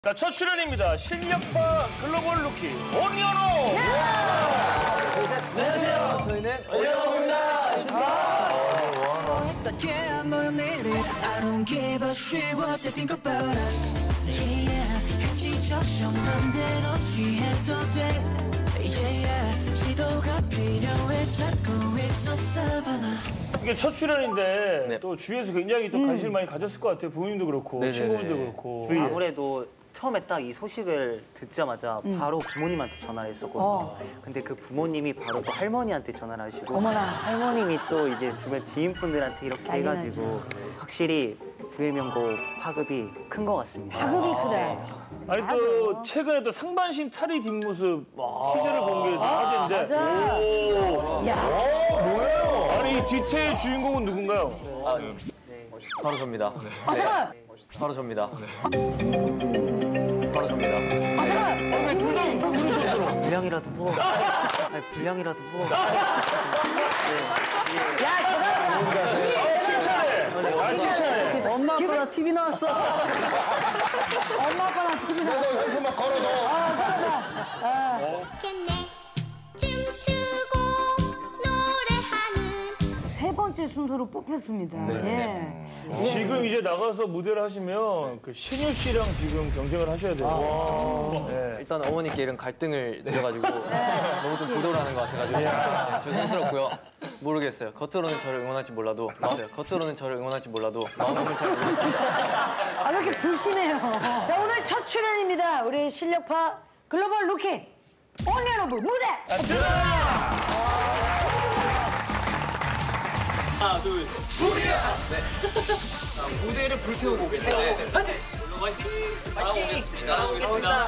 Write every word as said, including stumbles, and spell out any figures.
자, 첫 출연입니다. 실력파 글로벌 루키 온리언호. 안녕하세요. 저희는 온리언호입니다. 이게 첫 출연인데 네. 또 주위에서 굉장히 또 관심을 음. 많이 가졌을 것 같아요. 부모님도 그렇고 네네네. 친구분도 그렇고. 주위에. 아무래도 처음에 딱 이 소식을 듣자마자 음. 바로 부모님한테 전화를 했었거든요. 어. 근데 그 부모님이 바로 또 할머니한테 전화를 하시고 어머나. 할머님이 또 이제 주변 지인분들한테 이렇게 난리 해가지고 확실히 부해명곡 파급이 큰 것 같습니다. 파급이 크다. 아니 또 최근에 또 상반신 탈의 뒷모습 티저를 공개해서 화제인데. 맞아. 오. 야, 뭐예요? 아니 이 뒤태의 주인공은 누군가요? 아, 바로 접니다. 아, 잠깐. 바로 접니다. 바로 접니다. 아, 잠깐. 왜 둘 다 이거 부르셨어? 분량이라도 부어. 아니, 분량이라도 부어. 야, 대단하다. 칭찬해. 아 칭찬해. 엄마 아빠나 티비 나왔어. 엄마 아빠랑 TV 나. 너도 연습만 걸어둬. 좋겠네. 춤추고 노래하는 세 번째 순서로 뽑혔습니다. 예. 지금 이제 나가서 무대를 하시면 그 신유 씨랑 지금 경쟁을 하셔야 돼요. 네. 일단 어머니께 이런 갈등을 드려가지고 너무 좀 부도라는 것 같아가지고 네, 죄송스럽고요. 모르겠어요. 겉으로는 저를 응원할지 몰라도 맞아요. 겉으로는 저를 응원할지 몰라도 마음은 잘 모르겠습니다. 아, 왜 이렇게 불신해요? 자, 오늘 첫 출연입니다. 우리 실력파 글로벌 루키 온리언호 무대. 하나, 둘, 셋. 무리야! 네. 무대를 불태우고 오겠다. 네, 네. 파이팅! 파이팅! 따라오겠습니다. 따라오겠습니다.